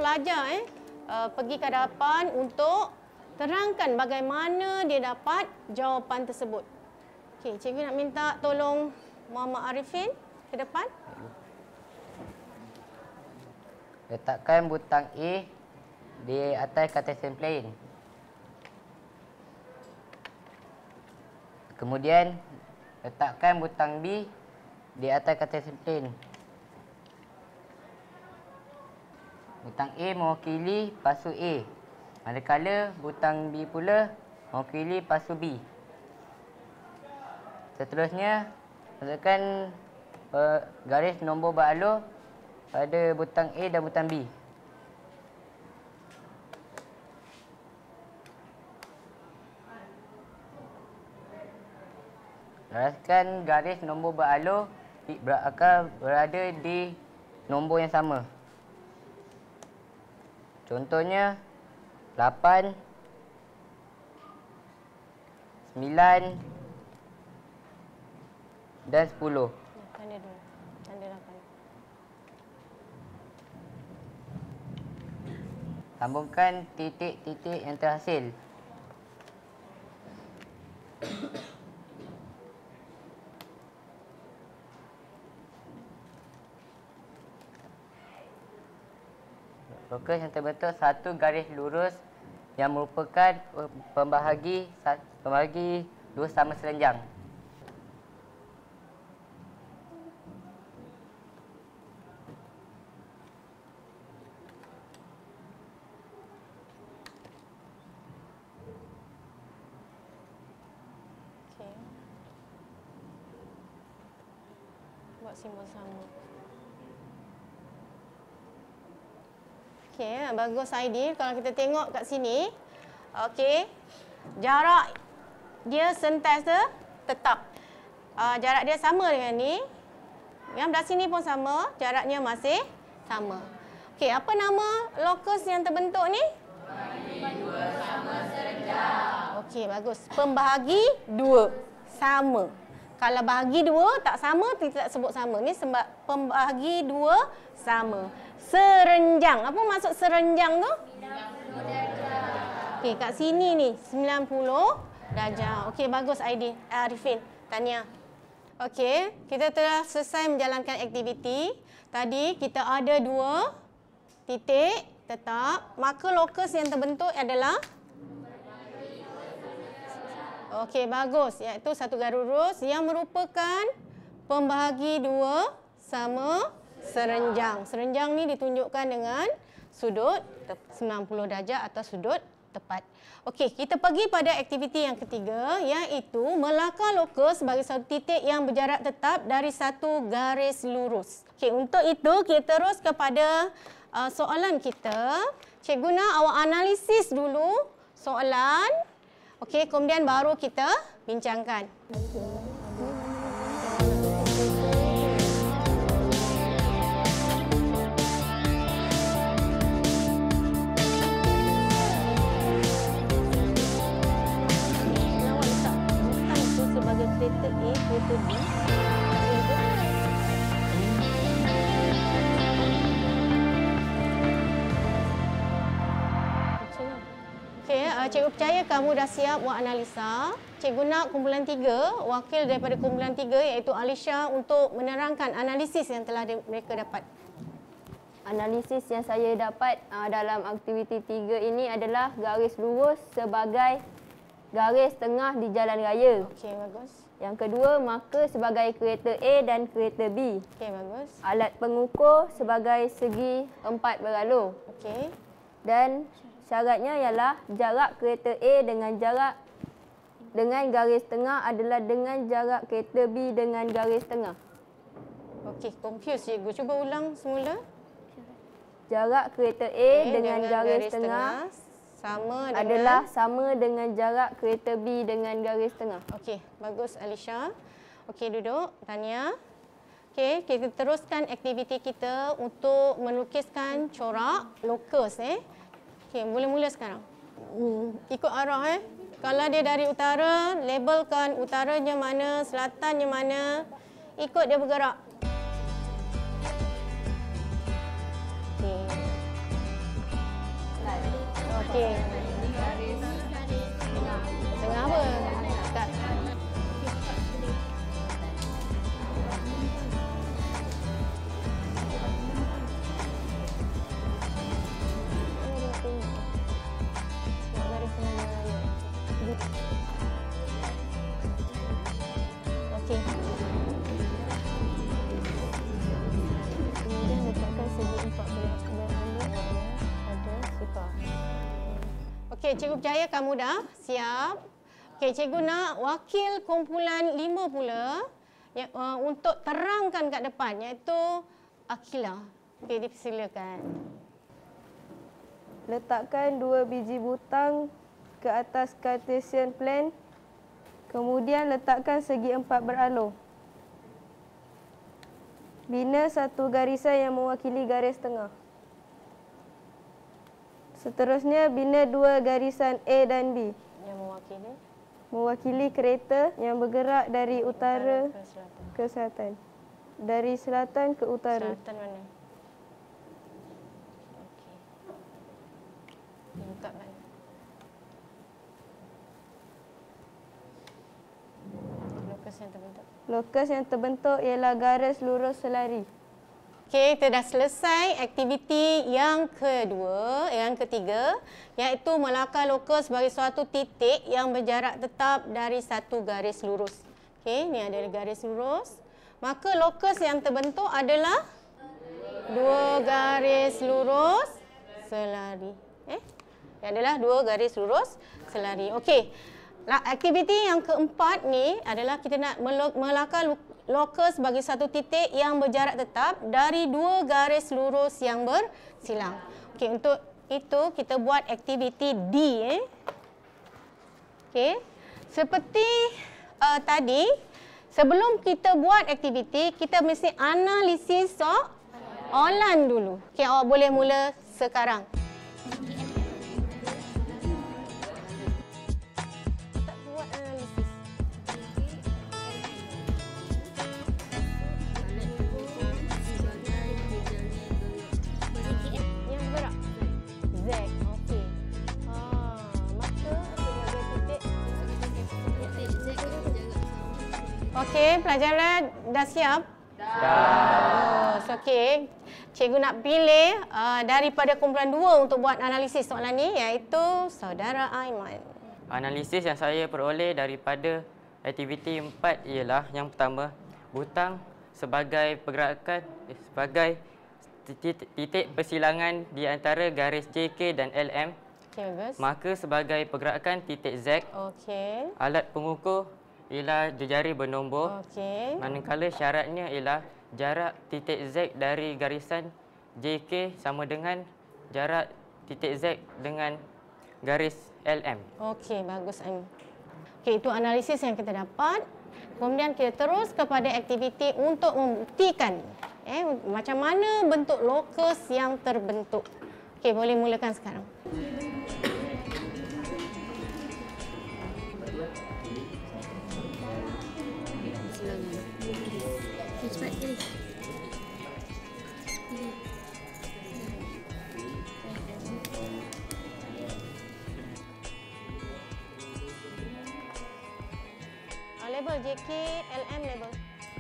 pelajar pergi ke hadapan untuk terangkan bagaimana dia dapat jawapan tersebut. Okey, cikgu nak minta tolong Muhammad Arifin ke depan. Letakkan butang A di atas Cartesian plane. Kemudian letakkan butang B di atas Cartesian plane. Butang A mewakili pasu A, manakala butang B pula mewakili pasu B. Seterusnya, letakkan garis nombor beralur pada butang A dan butang B. Laraskan garis nombor beralur akan berada di nombor yang sama. Contohnya 8, 9 dan 10. Tanda dulu. Tanda 8. Sambungkan titik-titik yang terhasil. Lokus yang terbentuk satu garis lurus yang merupakan pembahagi dua sama serenjang. Okey. Buat simbol sama. Okey, bagus Aidil. Kalau kita tengok kat sini, okey, jarak dia sentiasa tetap. Jarak dia sama dengan ni. Yang belah sini pun sama, jaraknya masih sama. Okey, apa nama lokus yang terbentuk ni? Pembahagi dua sama serenjang. Okey, bagus. Pembahagi dua sama. Kalau bahagi dua tak sama, kita tak sebut sama. Ni sebab pembahagi dua sama. Serenjang. Apa maksud serenjang tu? 90 darjah. Okey, kat sini ni 90 darjah. Okey, bagus Arifin. Tahniah. Okey, kita telah selesai menjalankan aktiviti. Tadi kita ada 2 titik tetap. Maka lokus yang terbentuk adalah okey, bagus. Iaitu satu garis lurus yang merupakan pembahagi dua sama serenjang. Serenjang ni ditunjukkan dengan sudut 90 darjah atau sudut tepat. Okey, kita pergi pada aktiviti yang ketiga, iaitu melakar lokus sebagai satu titik yang berjarak tetap dari satu garis lurus. Okey, untuk itu kita terus kepada soalan kita. Cikgu nak awak analisis dulu soalan. Okey, kemudian baru kita bincangkan. Sebagai kereta A, kereta B. Okey, cikgu percaya kamu dah siap buat analisa. Cikgu nak kumpulan 3, wakil daripada kumpulan 3 iaitu Alisha untuk menerangkan analisis yang telah mereka dapat. Analisis yang saya dapat dalam aktiviti 3 ini adalah garis lurus sebagai garis tengah di jalan raya. Okey, bagus. Yang kedua, markah sebagai kereta A dan kereta B. Okey, bagus. Alat pengukur sebagai segi 4 beralur. Okey. Dan syaratnya ialah jarak kereta A dengan garis tengah adalah dengan jarak kereta B dengan garis tengah. Okey, confuse cikgu. Cuba ulang semula. Jarak kereta A dengan garis tengah sama adalah sama dengan jarak kereta B dengan garis tengah. Okey, bagus Alisha. Okey, duduk. Tahniah. Okey, kita teruskan aktiviti kita untuk melukiskan corak lokus. Okey, mula-mula sekarang. Ikut arah. Kalau dia dari utara, labelkan utaranya mana, selatannya mana. Ikut dia bergerak. Okey. Okey. Tengah apa? Kat. Okey. Kemudian letakkan segi 4 beranda pada sifar. Okey, Cikgu percaya kamu dah siap. Okey, Cikgu nak wakil kumpulan 5 pula untuk terangkan kat depan, iaitu Akila. Okey, dipersilakan. Letakkan 2 biji butang ke atas Cartesian plane. Kemudian letakkan segi 4 beralur. Bina satu garisan yang mewakili garis tengah. Seterusnya, bina 2 garisan A dan B. Yang mewakili? Mewakili kereta yang bergerak dari utara ke selatan. ke selatan. Dari selatan ke utara. Selatan mana? Okey. Letak mana? Lokus yang terbentuk. Lokus yang terbentuk ialah garis lurus selari. Okey, kita dah selesai aktiviti yang kedua, yang ketiga, iaitu melakar lokus sebagai suatu titik yang berjarak tetap dari satu garis lurus. Okey, ni ada garis lurus. Maka lokus yang terbentuk adalah 2 garis lurus selari. Dia adalah 2 garis lurus selari. Okey. Aktiviti yang keempat ni adalah kita nak melakar lokus bagi satu titik yang berjarak tetap dari 2 garis lurus yang bersilang. Okey, untuk itu kita buat aktiviti D. Okey. Seperti tadi, sebelum kita buat aktiviti, kita mesti analisis soalan dulu. Okey, awak boleh mula sekarang. Okey, pelajaran dah siap? Dah. Okey. Cikgu nak pilih daripada kumpulan 2 untuk buat analisis soalan ni, iaitu saudara Aiman. Analisis yang saya peroleh daripada aktiviti 4 ialah yang pertama, butang sebagai pergerakan sebagai titik persilangan di antara garis JK dan LM. Okey, bagus. Maka sebagai pergerakan titik Z, Okey. alat pengukur ialah jejari bernombor. Okey. Manakala syaratnya ialah jarak titik Z dari garisan JK sama dengan jarak titik Z dengan garis LM. Okey, bagus Aiman. Okey, itu analisis yang kita dapat. Kemudian kita terus kepada aktiviti untuk membuktikan macam mana bentuk lokus yang terbentuk. Okey, boleh mulakan sekarang. Cepat sekali. Label JK, LM label.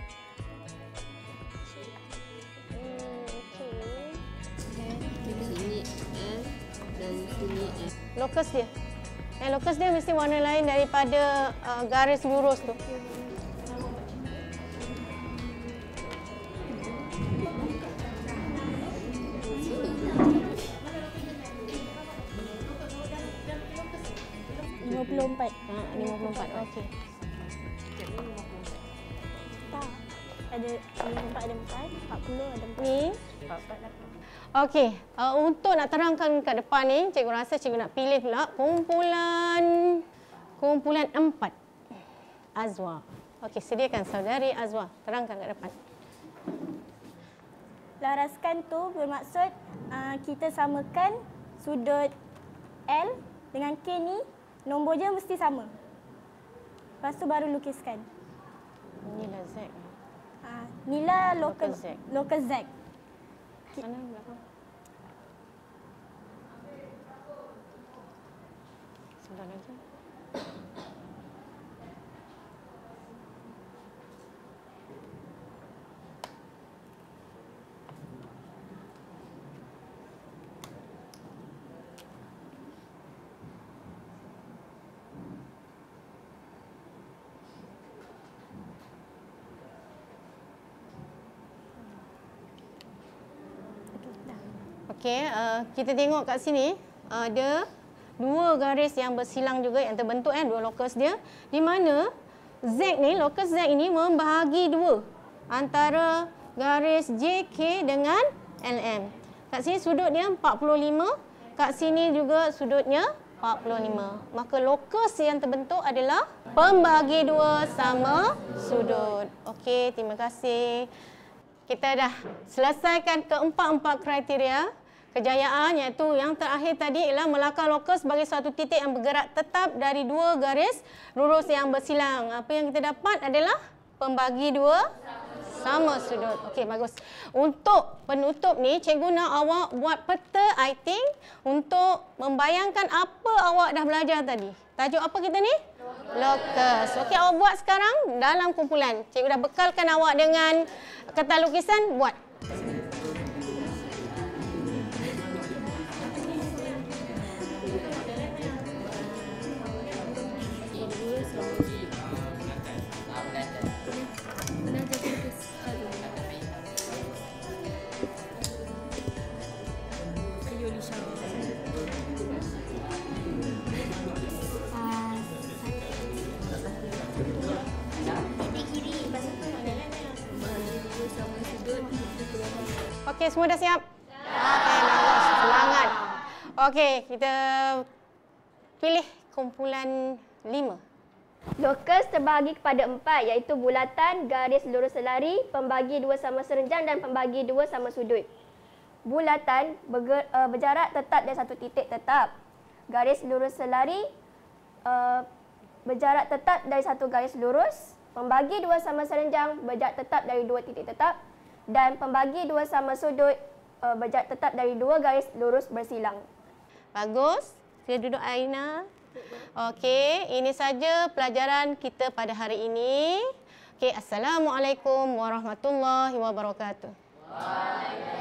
Okey. Sini L dan sini F. Lokus dia. Lokus dia mesti warna lain daripada garis lurus tu. Empat. 54. Okey. Tak. Ada 54 ada 4, 40 ada 4. Ni. Okey, untuk nak terangkan kat depan ni, cikgu rasa cikgu nak pilih pula kumpulan 4. Azwa. Okey, sediakan saudari Azwa terangkan kat depan. Laraskan tu bermaksud kita samakan sudut L dengan K ni, nombor je mesti sama. Lepas tu baru lukiskan. Inilah Z. Inilah Lokus Z. lokus Z. Sana belakang. Ada lagi. Okey, kita tengok kat sini ada dua garis yang bersilang juga yang terbentuk dua locus dia, di mana Z ni, locus Z ini membahagi dua antara garis JK dengan LM. Kat sini sudut dia 45, kat sini juga sudutnya 45. Maka locus yang terbentuk adalah pembagi dua sama sudut. Okey, terima kasih. Kita dah selesaikan keempat-empat kriteria kejayaan, iaitu yang terakhir tadi ialah melakar lokus sebagai suatu titik yang bergerak tetap dari dua garis lurus yang bersilang. Apa yang kita dapat adalah pembagi dua sama sudut. Okey, bagus. Untuk penutup ni, cikgu nak awak buat peta iting untuk membayangkan apa awak dah belajar tadi. Tajuk apa kita ni? Lokus. Okey, awak buat sekarang dalam kumpulan. Cikgu dah bekalkan awak dengan kertas lukisan, buat. Okey, semua dah siap? Okey, bagus. Semangat. Okey, kita pilih kumpulan 5. Lokus terbahagi kepada 4, iaitu bulatan, garis lurus selari, pembagi dua sama serenjang dan pembagi dua sama sudut. Bulatan berjarak tetap dari satu titik tetap. Garis lurus selari berjarak tetap dari satu garis lurus. Pembagi dua sama serenjang berjarak tetap dari dua titik tetap. Dan pembagi dua sama sudut berjarak tetap dari dua garis lurus bersilang. Bagus. Sila duduk, Aina. Okey, ini saja pelajaran kita pada hari ini. Okey, Assalamualaikum warahmatullahi wabarakatuh. Waalaikumsalam.